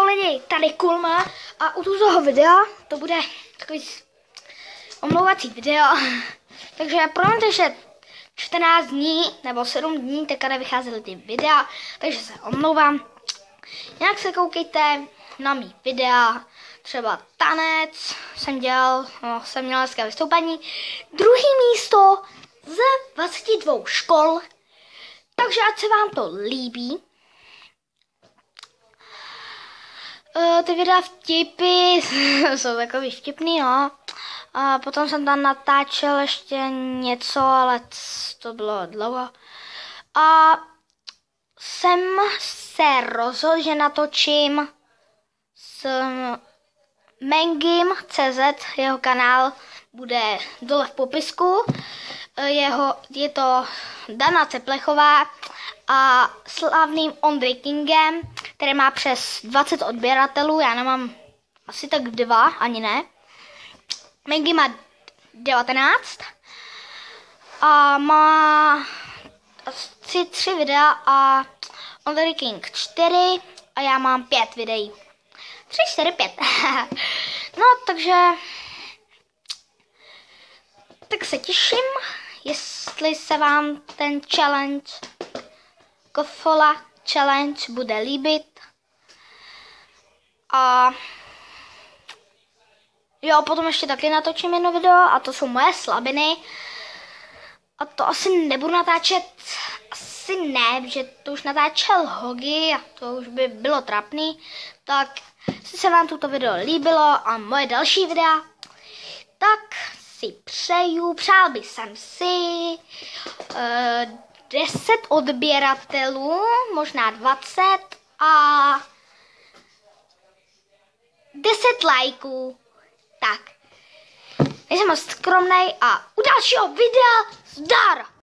lidi, tady Kulma a u toho videa to bude takový omlouvací video. Takže promiňte, že 14 dní nebo 7 dní teďka nevycházely ty videa, takže se omlouvám. Jinak se koukejte na mý videa, třeba tanec jsem dělal, jsem měl hezké vystoupení, druhý místo z 22 škol, takže ať se vám to líbí. Ty videa vtipy jsou takový vtipný, no. A potom jsem tam natáčel ještě něco, ale to bylo dlouho. A jsem se rozhodl, že natočím s Mengim.cz, jeho kanál bude dole v popisku. Je to Dana Ceplechová a slavným Ondrej Kingem, který má přes 20 odběratelů, já nemám asi tak 2, ani ne. Mengi má 19 a má asi 3 videa a Ondrej King 4 a já mám 5 videí. 3, 4, 5. No, takže tak se těším, jestli se vám ten challenge Kofola challenge bude líbit. A jo, potom ještě taky natočím jedno video a to jsou moje slabiny. A to asi nebudu natáčet, asi ne, protože to už natáčel Hogi a to už by bylo trapný. Tak, jestli se vám toto video líbilo a moje další videa, tak si přál bych si 10 odběratelů, možná 20 a 10 lajků. Tak, nejsem moc skromnej a u dalšího videa zdar!